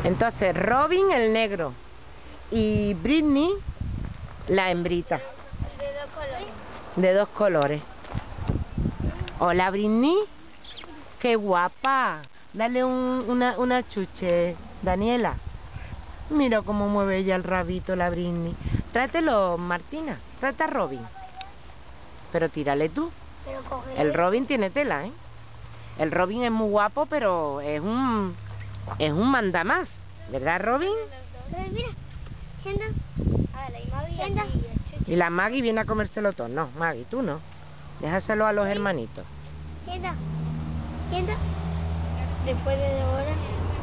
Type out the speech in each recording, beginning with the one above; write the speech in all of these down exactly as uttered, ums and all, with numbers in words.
Entonces, Robin el negro y Britney la hembrita. De dos colores. De dos colores. Hola, Britney. ¡Qué guapa! Dale un, una, una chuche, Daniela. Mira cómo mueve ella el rabito, la Britney. Trátelo, Martina. Trata a Robin. Pero tírale tú. Pero coge. El Robin tiene tela, ¿eh? El Robin es muy guapo, pero es un... es un mandamás. ¿Verdad, Robin? Mira, mira. Sienta. Ah, la Maggie sienta. Y la Maggie viene a comérselo todo. No, Maggie, tú no. Déjaselo a los hermanitos. Sienta. Sienta. Después de dos horas.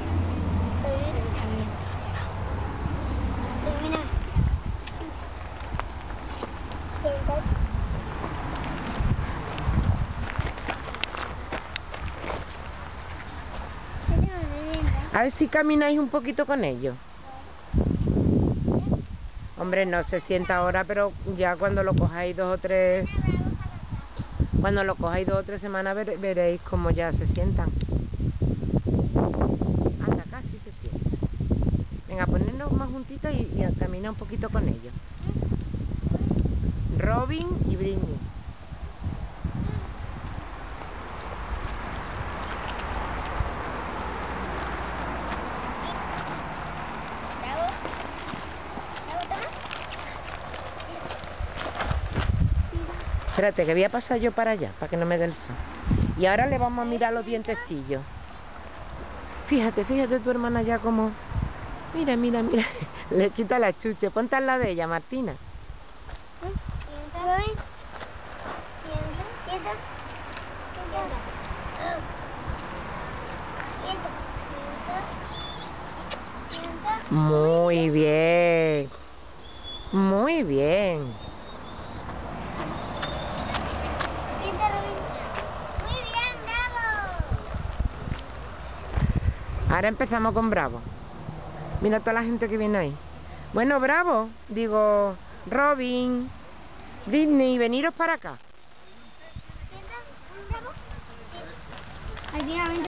Termina. Sienta. A ver si camináis un poquito con ellos. Hombre, no se sienta ahora, pero ya cuando lo cojáis dos o tres... Cuando lo cojáis dos o tres semanas ver, veréis cómo ya se sientan. Anda, casi se sienta. Venga, ponernos más juntitos y, y camina un poquito con ellos. Robin y Britney. Espérate, que voy a pasar yo para allá, para que no me dé el sol. Y ahora le vamos a mirar los dientecillos. Fíjate, fíjate tu hermana ya como... Mira, mira, mira. Le quita la chuche. Ponte al lado de ella, Martina. Muy bien. Muy bien. Ahora empezamos con Bravo. Mira toda la gente que viene ahí. Bueno, Bravo, digo, Robin, Britney, veniros para acá.